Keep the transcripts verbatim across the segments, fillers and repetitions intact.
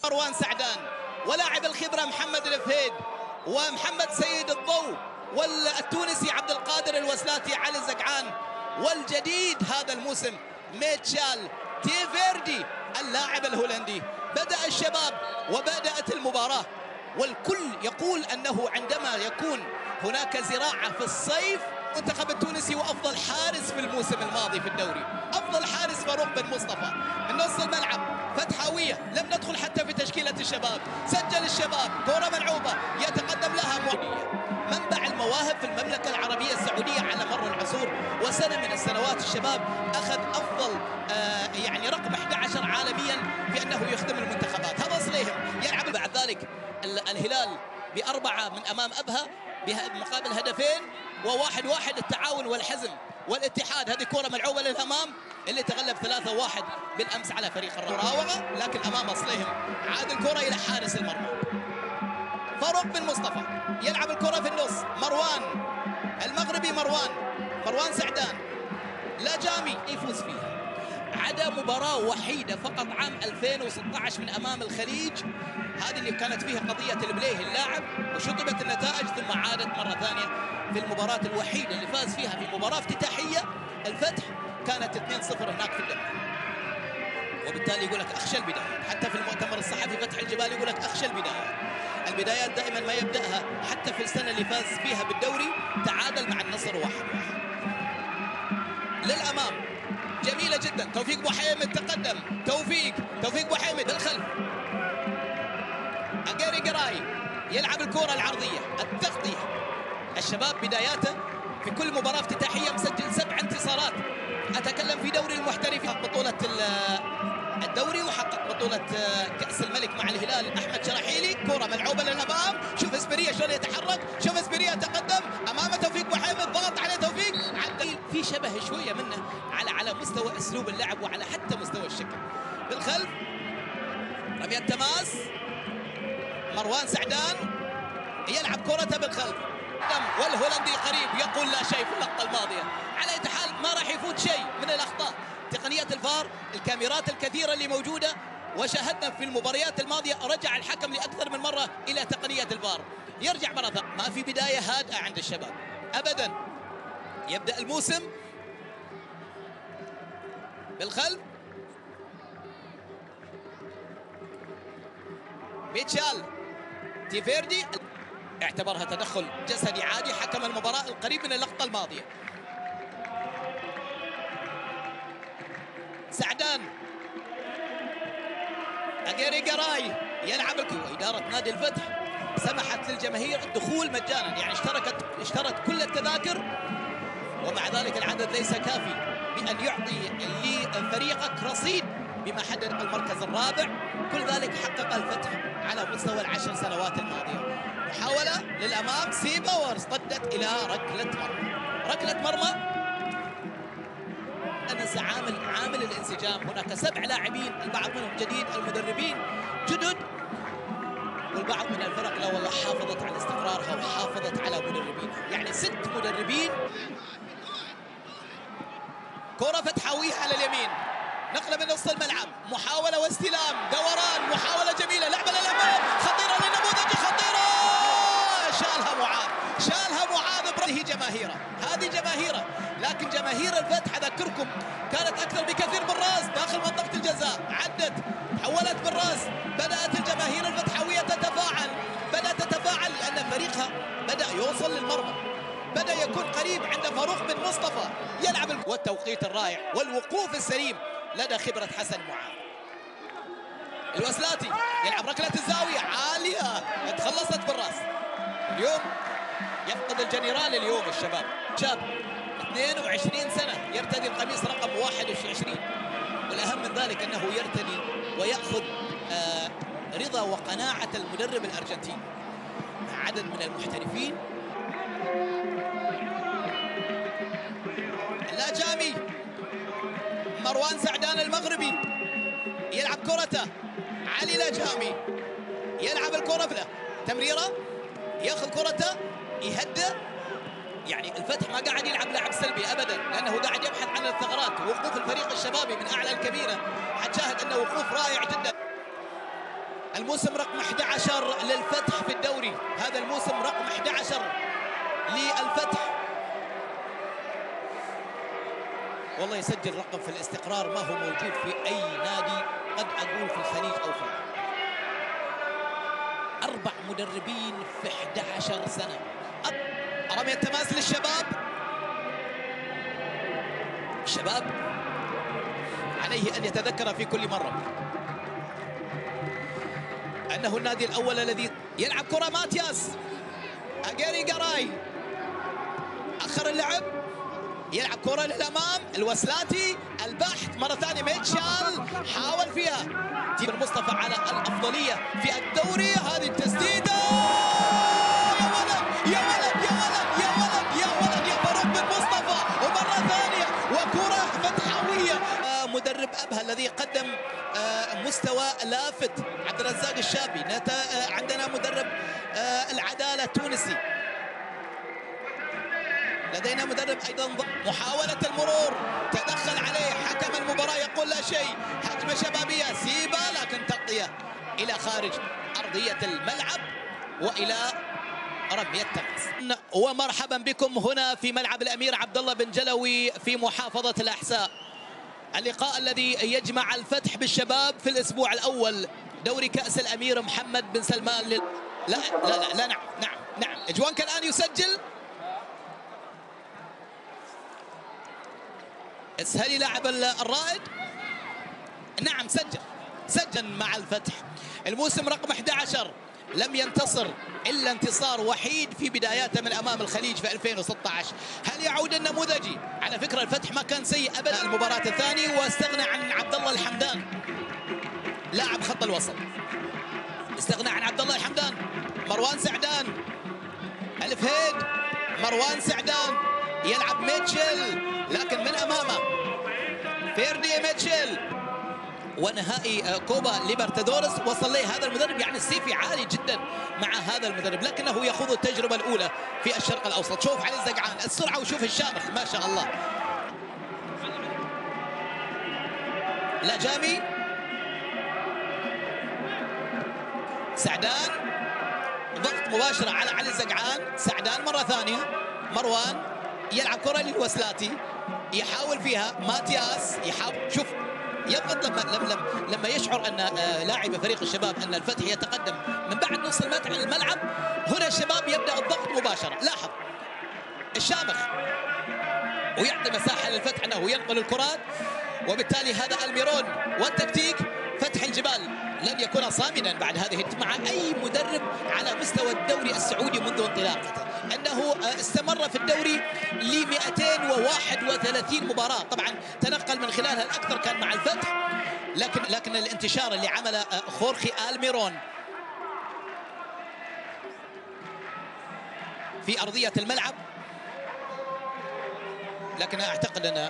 مروان سعدان ولاعب الخبرة محمد الفهيد ومحمد سيد الضو والتونسي عبد القادر الوسلاتي علي الزقعان، والجديد هذا الموسم ميتشال تيفيردي اللاعب الهولندي. بدأ الشباب وبدأت المباراة، والكل يقول أنه عندما يكون هناك زراعة في الصيف المنتخب التونسي وأفضل حارس في الموسم الماضي في الدوري، أفضل حارس فاروق بن مصطفى من نص الملعب فتحاوية، لم ندخل حتى في تشكيلة الشباب، سجل الشباب كرة ملعوبة يتقدم لها مؤمنية. منبع المواهب في المملكة العربية السعودية على مر العصور، وسنة من السنوات الشباب أخذ أفضل آه يعني رقم أحد عشر عالميا في أنه يخدم المنتخبات. هذا صليهم يلعب بعد ذلك الهلال بأربعة من أمام أبها مقابل هدفين وواحد واحد. التعاون والحزم والاتحاد، هذه كرة ملعوبة للأمام اللي تغلب ثلاثة واحد بالأمس على فريق الراوغة، لكن أمام صليهم عاد الكرة إلى حارس المرمى فاروق بن مصطفى، يلعب الكرة في النص. مروان المغربي، مروان مروان سعدان لا جامي يفوز فيها. عدا مباراة وحيدة فقط عام ألفين وستة عشر من أمام الخليج، هذه اللي كانت فيها قضية البليه اللاعب وشطبت النتائج، ثم عادت مرة ثانية في المباراة الوحيدة اللي فاز فيها في مباراة افتتاحية الفتح، كانت اثنين صفر هناك في الدوري. وبالتالي يقول لك أخشى البدايات، حتى في المؤتمر الصحفي فتح الجبال يقول لك أخشى البدايات. البدايات دائما ما يبدأها، حتى في السنة اللي فاز فيها بالدوري تعادل مع النصر واحد واحد. للأمام جميلة جدا، توفيق بوحيمد تقدم، توفيق توفيق بوحيمد بالخلف. أجيري جراي يلعب الكرة العرضية، التغطية. الشباب بداياته في كل مباراة افتتاحية مسجل سبع انتصارات. أتكلم في دوري المحترفين، بطولة الدوري وحقق بطولة كأس الملك مع الهلال أحمد شراحيلي. كرة ملعوبة للأمام، شوف اسبريا شلون يتحرك، شوف اسبريا تقدم أمامه توفيق بوحيمد، ضغط عليه توفيق، عدل في شبه شوية منه على على مستوى أسلوب اللعب وعلى حتى مستوى الشكل. بالخلف رمية تماس، مروان سعدان يلعب كرته بالخلف، والهولندي قريب يقول لا شيء في اللقطة الماضية. على أي حال ما راح يفوت شيء من الأخطاء. تقنية الفار، الكاميرات الكثيرة اللي موجودة، وشاهدنا في المباريات الماضية رجع الحكم لأكثر من مرة إلى تقنية الفار. يرجع مرة ثانية، ما في بداية هادئة عند الشباب أبدا. يبدأ الموسم بالخلف، ميتشال تيفيردي اعتبرها تدخل جسدي عادي، حكم المباراة القريب من اللقطة الماضية. سعدان أجيري جراي يلعب الكرة. إدارة نادي الفتح سمحت للجماهير الدخول مجانا، يعني اشتركت اشترت كل التذاكر، ومع ذلك العدد ليس كافي بأن يعطي لفريقك رصيد بما حدد المركز الرابع. كل ذلك حقق الفتح على مستوى العشر سنوات الماضية. محاولة للأمام، سيبا وارتدت إلى ركلة مرمى. ركلة مرمى أنسى عامل عامل الانسجام. هناك سبع لاعبين، البعض منهم جديد، المدربين جدد، والبعض من الفرق لا والله حافظت على استقرارها وحافظت على مدربينها، يعني ست مدربين. كرة فتحاوية على اليمين، نقلة من نص الملعب، محاولة واستلام، دوران، محاولة جميلة، لعبة للأمام، خطيرة للنموذج، خطيرة، شالها معاذ، شالها معاذ. هذه جماهيره، هذه جماهيره، لكن جماهير الفتح أذكركم كانت أكثر بكثير بالراس داخل منطقة الجزاء، عدت حولت بالراس. بدأت الجماهير الفتحوية تتفاعل، بدأت تتفاعل لأن فريقها بدأ يوصل للمرمى، بدأ يكون قريب عند فاروق بن مصطفى يلعب. والتوقيت الرائع والوقوف السليم لدى خبرة حسن معاذ. الوسلاتي يلعب ركلة الزاوية عالية، تخلصت بالراس. اليوم يفقد الجنرال اليوم الشباب، شاب اثنين وعشرين سنة يرتدي القميص رقم واحد وعشرين، والأهم من ذلك أنه يرتدي ويأخذ آه رضا وقناعة المدرب الأرجنتيني مع عدد من المحترفين. لا جامي، مروان سعدان المغربي يلعب كرته، علي لا جامي يلعب الكرة بله، تمريرة ياخذ كرته يهدى. يعني الفتح ما قاعد يلعب لعب سلبي ابدا، لانه قاعد يبحث عن الثغرات. وقوف الفريق الشبابي من اعلى الكبيره حتشاهد انه وقوف رائع جدا. الموسم رقم أحد عشر للفتح في الدوري، هذا الموسم رقم أحد عشر للفتح. والله يسجل رقم في الاستقرار ما هو موجود في أي نادي، قد أقول في الخليج أو في العالم. أربع مدربين في أحد عشر سنة. رمي التماس للشباب. الشباب عليه أن يتذكر في كل مرة أنه النادي الأول الذي يلعب كرة ماتياس أجيري جاراي أخر اللعب، يلعب كرة للأمام الوسلاتي البحث مرة ثانية ميتشال حاول فيها تيم مصطفى على الأفضلية في الدوري. هذه التسديدة يا ولد يا ولد يا ولد يا ولد يا ولد يا فاروق بن مصطفى، ومرة ثانية وكرة فتحاوية. مدرب أبها الذي قدم مستوى لافت عبد الرزاق الشابي. عندنا مدرب العدالة التونسي، لدينا مدرب ايضا. محاولة المرور تدخل عليه حكم المباراة يقول لا شيء. هجمة شبابية سيبا لكن تغطية الى خارج ارضية الملعب والى رمية تماس. ومرحبا بكم هنا في ملعب الامير عبد الله بن جلوي في محافظة الاحساء. اللقاء الذي يجمع الفتح بالشباب في الاسبوع الاول دوري كأس الامير محمد بن سلمان لل... لا لا لا, لا نعم نعم نعم اجوانك الان يسجل. اسهلي لاعب الرائد. نعم سجل سجل مع الفتح. الموسم رقم أحد عشر لم ينتصر الا انتصار وحيد في بداياته من امام الخليج في ألفين وستة عشر. هل يعود النموذجي؟ على فكره الفتح ما كان سيء ابدا المباراه الثانيه، واستغنى عن عبد الله الحمدان لاعب خط الوسط. استغنى عن عبد الله الحمدان. مروان سعدان الفهيد. مروان سعدان يلعب ميتشل لكن من امامه فيردي ميتشل. ونهائي كوبا ليبرتادورس وصل له هذا المدرب، يعني السيفي عالي جدا مع هذا المدرب، لكنه يخوض التجربه الاولى في الشرق الاوسط. شوف علي الزقعان السرعه وشوف الشامخ ما شاء الله. لا جامي سعدان ضغط مباشره على علي الزقعان. سعدان مره ثانيه. مروان يلعب كره للوسلاتي يحاول فيها ماتياس يحاول. شوف يضغط لما لما لما يشعر ان لاعب فريق الشباب ان الفتح يتقدم من بعد نص الملعب، هنا الشباب يبدا الضغط مباشره. لاحظ الشامخ ويعطي مساحه للفتح انه ينقل الكرات، وبالتالي هذا الميرون والتكتيك. فتح الجبال لن يكون صامدا بعد هذه مع اي مدرب على مستوى الدوري السعودي منذ انطلاقته، انه استمر في الدوري ل مئتين وواحد وثلاثين مباراه. طبعا تنقل من خلالها الاكثر كان مع الفتح، لكن لكن الانتشار اللي عمله خورخي الميرون في ارضيه الملعب، لكن اعتقد ان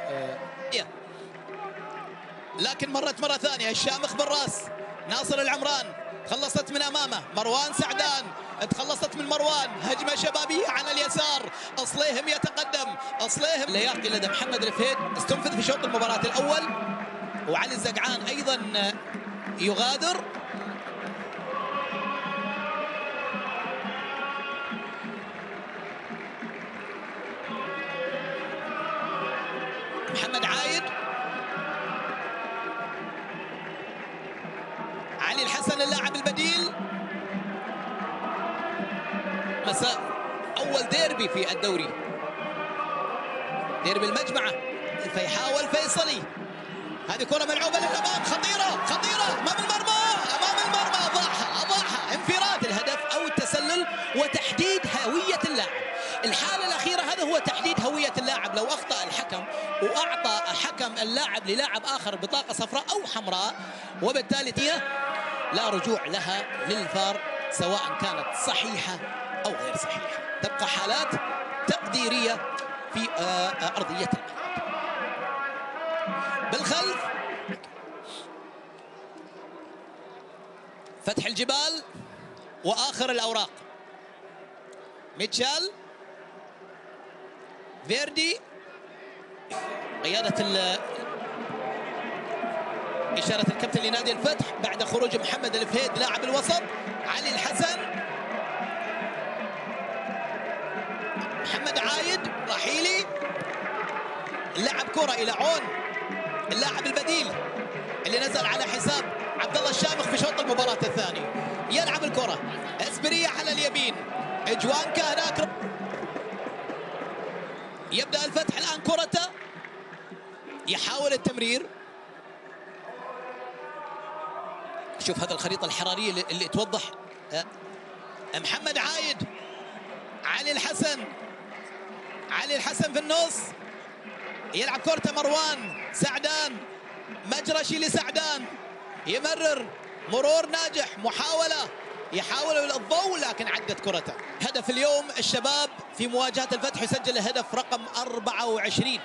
لكن مرت مره ثانيه الشامخ بالراس. ناصر العمران خلصت من امامه. مروان سعدان تخلصت من مروان. هجمه شبابيه على اليسار. اصليهم يتقدم. اصليهم لياقي لدى محمد الفهيد استنفذ في شوط المباراه الاول، وعلي الزقعان ايضا يغادر. محمد عايد. علي الحسن اللاعب البديل. مساء اول ديربي في الدوري، ديربي المجمعه. فيحاول فيصلي. هذه كره ملعوبه للامام خطيره خطيره امام المرمى امام المرمى. اضاعها اضاعها انفراد الهدف او التسلل وتحديد هويه اللاعب. الحاله الاخيره هذا هو تحديد هويه اللاعب. لو اخطا الحكم واعطى حكم اللاعب للاعب اخر بطاقه صفراء او حمراء، وبالتالي لا رجوع لها للفار سواء كانت صحيحه او غير صحيحه. تبقى حالات تقديريه في ارضيه الملعب. بالخلف فتح الجبال واخر الاوراق. ميتشال فيردي قياده إشارة الكابتن لنادي الفتح بعد خروج محمد الفهيد لاعب الوسط. علي الحسن، محمد عايد، رحيلي لعب كرة إلى عون اللاعب البديل اللي نزل على حساب عبد الله الشامخ في شوط المباراة الثاني. يلعب الكرة اسبرية على اليمين، اجوانكا هناك. يبدأ الفتح الآن كرته، يحاول التمرير. شوف هذا الخريطة الحرارية اللي, اللي توضح. محمد عايد، علي الحسن، علي الحسن في النص، يلعب كرة مروان سعدان، مجرشي لسعدان، يمرر مرور ناجح، محاولة يحاول الضوء لكن عدت كرته. هدف اليوم الشباب في مواجهة الفتح يسجل الهدف رقم أربعة وعشرين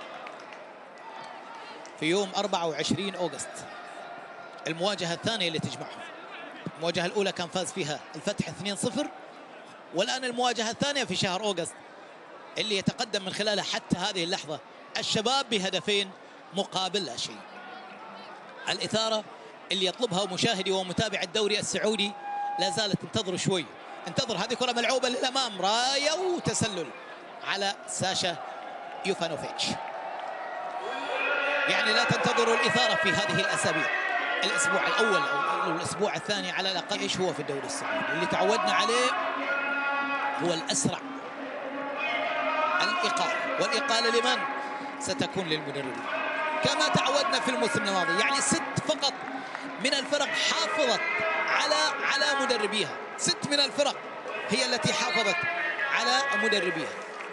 في يوم أربعة وعشرين أغسطس، المواجهة الثانية اللي تجمعهم. المواجهة الأولى كان فاز فيها الفتح اثنين صفر، والآن المواجهة الثانية في شهر أغسطس اللي يتقدم من خلالها حتى هذه اللحظة الشباب بهدفين مقابل لا شيء. الإثارة اللي يطلبها مشاهدي ومتابع الدوري السعودي لا زالت. انتظروا شوي، انتظر. هذه كرة ملعوبة للأمام، راية وتسلل على ساشا يوفانوفيتش. يعني لا تنتظروا الإثارة في هذه الأسابيع. الأسبوع الأول أو الأسبوع الثاني على الأقل إيش هو في الدوري السعودي اللي تعودنا عليه؟ هو الأسرع، الإقالة. والإقالة لمن؟ ستكون للمدربين كما تعودنا في الموسم الماضي. يعني ست فقط من الفرق حافظت على على مدربيها، ست من الفرق هي التي حافظت على مدربيها.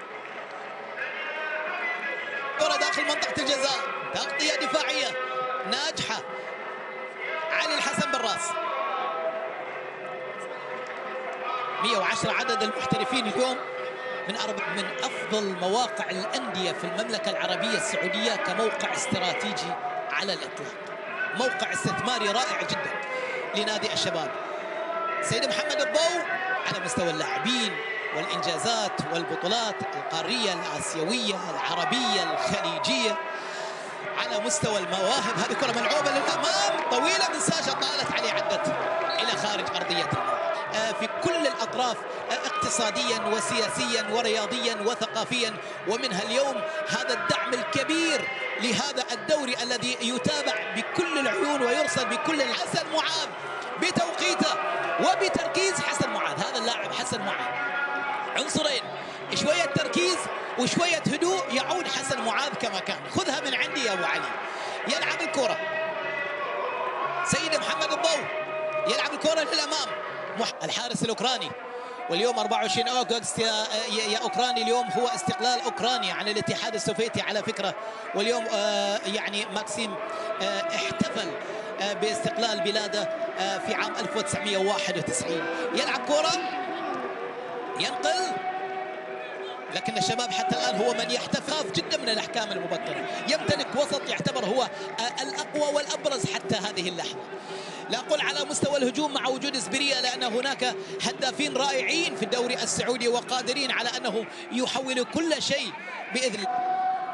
كرة داخل منطقة الجزاء، تغطية دفاعية ناجحة. علي الحسن بالراس. مئة وعشرة عدد المحترفين اليوم من أربع من أفضل مواقع الأندية في المملكة العربية السعودية كموقع استراتيجي على الإطلاق. موقع استثماري رائع جدا لنادي الشباب. سيد محمد الضوء على مستوى اللاعبين والإنجازات والبطولات القارية الآسيوية العربية الخليجية، على مستوى المواهب. هذه كرة ملعوبة للأمام طويلة من ساشا، طالت عليه، عدت إلى خارج أرضية الملعب. في كل الأطراف اقتصاديا وسياسيا ورياضيا وثقافيا، ومنها اليوم هذا الدعم الكبير لهذا الدوري الذي يتابع بكل العيون ويرصد بكل. حسن معاذ بتوقيته وبتركيز. حسن معاذ هذا اللاعب حسن معاذ عنصرين، شوية تركيز وشوية هدوء، يعود حسن معاذ كما كان. خذها من عندي يا أبو علي. يلعب الكرة سيد محمد الضوء، يلعب الكرة للأمام. الحارس الأوكراني، واليوم أربعة وعشرين أغسطس يا, يا أوكراني، اليوم هو استقلال أوكرانيا عن الاتحاد السوفيتي على فكرة. واليوم آه يعني ماكسيم آه احتفل آه باستقلال بلاده آه في عام ألف وتسعمئة وواحد وتسعين. يلعب كرة، ينقل، لكن الشباب حتى الآن هو من يحتفظ جدا من الأحكام المبكرة. يمتلك وسط يعتبر هو الأقوى والأبرز حتى هذه اللحظة. لا أقول على مستوى الهجوم مع وجود اسبرية، لأن هناك هدافين رائعين في الدوري السعودي وقادرين على أنه يحولوا كل شيء بإذن الله.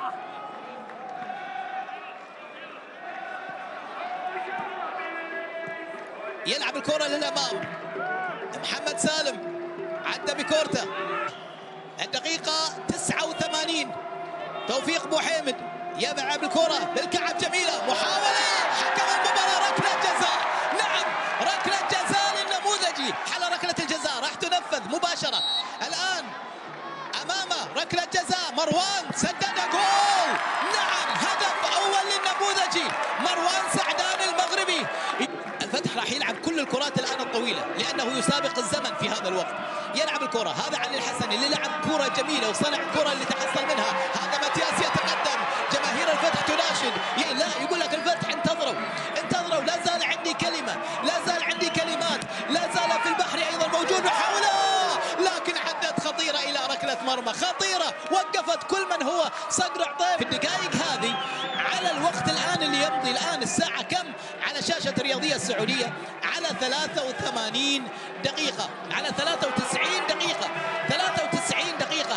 يلعب الكرة للأمام، محمد سالم عدى بكورته. الدقيقة تسعة وثمانين، توفيق بوحيمد يلعب الكرة بالكعب، جميلة، محاولة، حكم المباراة ركلة جزاء. نعم ركلة جزاء للنموذجي. على ركلة الجزاء راح تنفذ مباشرة الآن. أمامه ركلة جزاء، مروان سدد جول. نعم هدف أول للنموذجي، مروان سعدان المغربي. الفتح راح يلعب كل الكرات الآن الطويلة لأنه يسابق الزمن في هذا الوقت. يلعب الكرة، هذا علي الحسن اللي لعب كرة جميلة وصنع الكرة اللي تحصل منها. هذا ماتياس يتقدم، جماهير الفتح تناشد. لا يقول لك الفتح انتظروا انتظروا، لا زال عندي كلمة، لا زال عندي كلمات، لا زال في البحر أيضا موجود. محاولة لكن عدت خطيرة إلى ركلة مرمى خطيرة، وقفت كل من هو صقر عطيف. في الدقائق هذه على الوقت الآن اللي يمضي الآن الساعة كم على شاشة الرياضية السعودية؟ على ثلاثة وثمانين دقيقة، على ثلاثة وتسعين دقيقة، ثلاثة وتسعين دقيقة.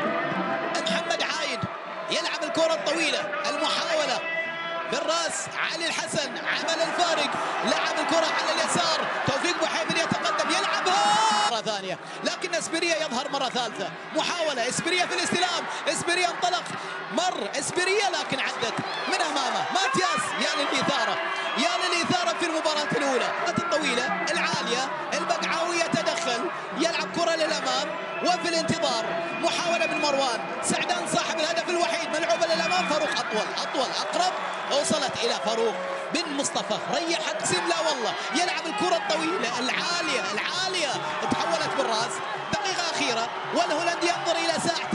محمد عايد يلعب الكرة الطويلة، المحاولة بالراس. علي الحسن عمل الفارق، لعب الكرة على اليسار، توفيق بوحيمن يتقدم يلعبها مرة ثانية، لكن اسبيريا يظهر مرة ثالثة. محاولة اسبيريا في الاستلام، اسبيريا انطلق، مر اسبيريا لكن عدت من امامه ماتياس. يا للإثارة، يا للإثارة في المباراة الأولى. الطويلة العالية، البقعاوي يتدخل، يلعب كرة للأمام، وفي الانتظار محاولة من مروان سعدان صاحب الهدف الوحيد، ملعوبة للأمام، فاروق أطول أطول أقرب، وصلت إلى فاروق بن مصطفى. ريح قسم، لا والله، يلعب الكرة الطويلة العالية العالية، تحولت بالراس. دقيقة أخيرة والهولندي ينظر إلى ساعته.